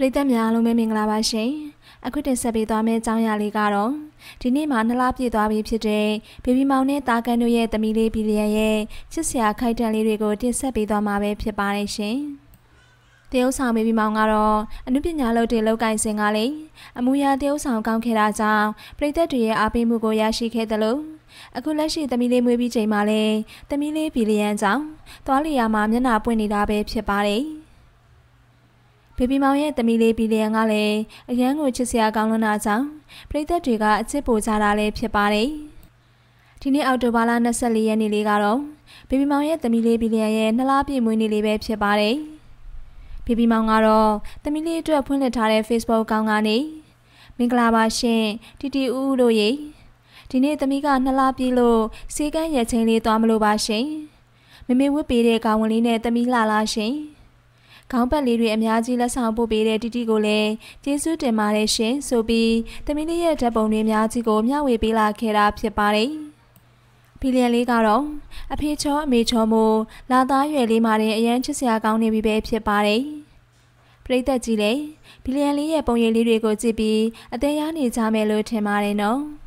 ရိသတ်များအားလုံးပဲမင်္ဂလာပါရှင်အခုတင်ဆက်ပေးသွားမယ့်အကြောင်းအရာလေးကတော့ဒီနေ့မှာ2လပြည့်သွားပြီဖြစ်တဲ့ဘေဘီမောင်နဲ့တာကန်တို့ရဲ့သမီးလေးဘီလီယံရဲ့ချစ်စရာခိုက်တန့်လေးတွေကိုတင်ဆက်ပေးသွားမှာပဲဖြစ်ပါတယ်ရှင်တရုတ်ဆောင်ဘေဘီမောင်ကတော့အနုပညာလုပ်တဲ့လောက်ကင်စင်ကလေအမူအရာတရုတ်ဆောင်ကောင်းခဲ့တာကြောင့်ပရိသတ်တွေရဲ့အားပေးမှုကိုရရှိခဲ့တယ်လို့အခုလက်ရှိသမီးလေးမွေးပြီးချိန်မှာလည်းသမီးလေးဘီလီယံကြောင့်သွားလျာမှာမျက်နှာပွင့်နေတာပဲဖြစ်ပါတယ်ဘေဘီမောင်ရဲ့သမီးလေးဘီလီယံကလည်းအရန်ကိုချစ်စရာကောင်းလွန်းတာကြောင့်ပရိသတ်တွေကအချစ်ပိုကြတာလည်းဖြစ်ပါတယ်ဒီနေ့အောက်တိုဘာလ24ရက်နေ့လေးကတော့ဘေဘီမောင်ရဲ့သမီးလေးဘီလီယံရဲ့2လပြည့်မွေးနေ့လေးပဲဖြစ်ပါတယ်ဘေဘီမောင်ကတော့သမီးလေးအတွက်ဖွင့်လှစ်ထားတဲ့ Facebook ကောင်ကနေမင်္ဂလာပါရှင်တီတီဦးဦးတို့ရေဒီနေ့သမီးက2လပြည့်လို့စေကန်းရက်ချင်းလေးသွားမလို့ပါရှင်မမေဝတ်ပေးတဲ့ကောင်ဝင်လေးနဲ့သမီးလာလားရှင်ခေါင်းပတ်လေးတွေအများကြီးလက်ဆောင်ပို့ပေးတဲ့တီတီကိုလည်းကျေးဇူးတင်ပါတယ်ရှင်ဆိုပြီးသမီးလေးရဲ့ဓာတ်ပုံတွေအများကြီးကိုမျှဝေပေးလာခဲ့တာဖြစ်ပါတယ်ဘီလီယံလေးကတော့အဖေချောအမေချောမို့လာသားရွယ်လေးမှာတင်အရန်ချစ်စရာကောင်းနေပြီပဲဖြစ်ပါတယ်ပရိသတ်ကြီးလည်းဘီလီယံလေးရဲ့ပုံရိပ်လေးတွေကိုကြည့်ပြီးအသေးရနေကြမယ်လို့ထင်ပါတယ်နော်